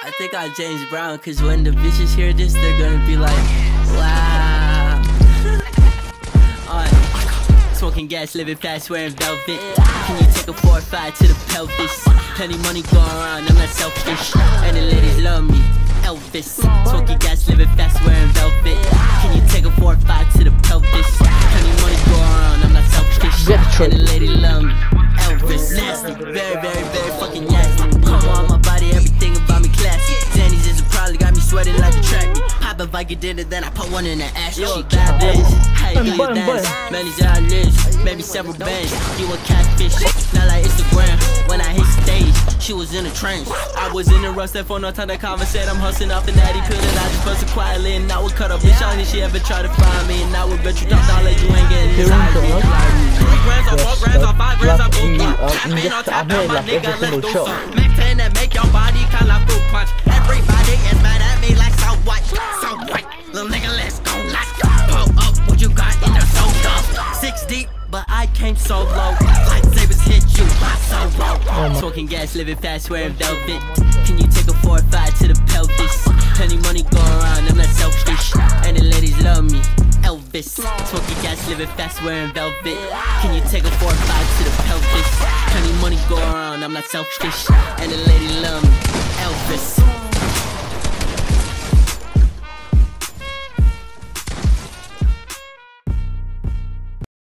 I think I'm James Brown, cause when the bitches hear this, they're gonna be like, wow. Smoking gas, living fast, wearing velvet. Can you take a 4 or 5 to the pelvis? Plenty money going around, I'm not selfish. And the ladies love me, Elvis. Smoking gas, living fast, wearing velvet. Can you take a 4 or 5 to the pelvis? Plenty money going around, I'm not selfish. And the ladies love me, Elvis. Nasty, very, very, very fucking nasty. Come on, my body, everything about me classy. Zannies is probably got me sweating like a track meet. Pop a Viking dinner, then I put one in the ass. She bad bitch, how you do your dance? Many eyelids, maybe several bands. You a catfish, not like Instagram. When I hit stage, she was in a trance. I was in a rush, that for no time to conversate. I'm hustling off an addy pill and I just busted quietly. And I would cut up bitch on if she ever try to find me. And I would bet you $10 you ain't getting this high. 3 grams or 4 grams or 5 grams I boot up. Tapping on tap down my nigga, let's do some Mac 10 that make your body kinda like fruit punch. Everybody is mad at me like so white, so white. Little nigga, let's go, let's go. Pull up what you got in the soda. 6 deep, but I came so low. Lightsabers hit you, not so low. Smoking gas, living fast, wearing velvet. Can you take a 4 or 5 to the pelvis? Plenty money going around, I'm not selfish. And the ladies love me, Elvis. Smoking gas, living fast, wearing velvet. Can you take a 4 or 5 to the pelvis? Plenty money going around, I'm not selfish. And the ladies love me, Elvis.